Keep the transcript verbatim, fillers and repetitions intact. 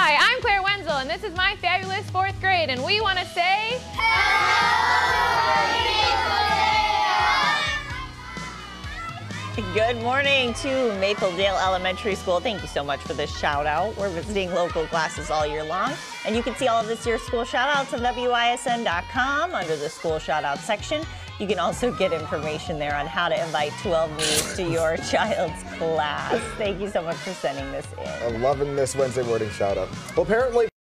Hi, I'm Claire Wenzel, and this is my fabulous fourth grade, and we want to say... Good morning to Mapledale Elementary School. Thank you so much for this shout out. We're visiting local classes all year long, and you can see all of this year's school shout outs on W I S N dot com under the school shout out section. You can also get information there on how to invite twelve news to your child's class. Thank you so much for sending this in. I'm loving this Wednesday morning shout out. Well, apparently